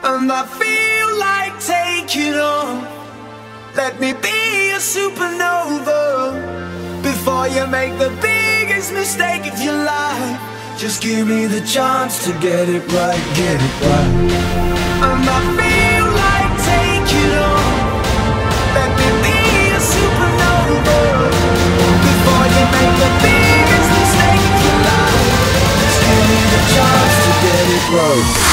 And I feel like taking on. Let me be a supernova before you make the biggest mistake of your life. Just give me the chance to get it right, get it right. And I feel like taking on. Let me be a supernova before you make the biggest mistake of your life. Just give me the chance to get it right.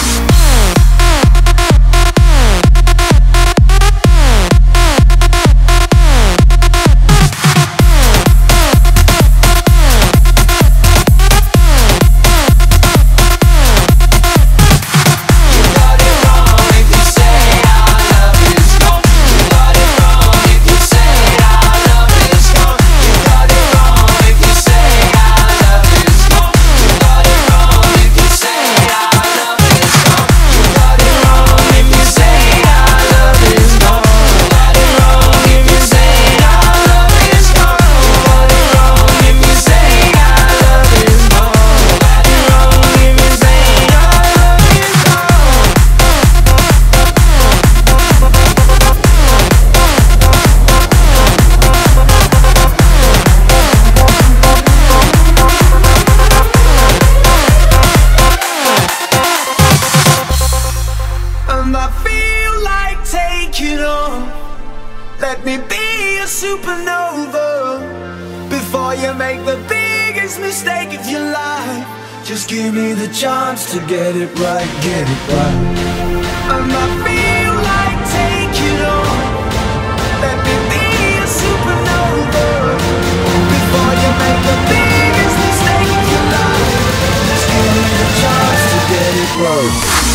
Let me be a supernova before you make the biggest mistake of your life. Just give me the chance to get it right, get it right. And I feel like taking on. Let me be a supernova before you make the biggest mistake of your life. Just give me the chance to get it right.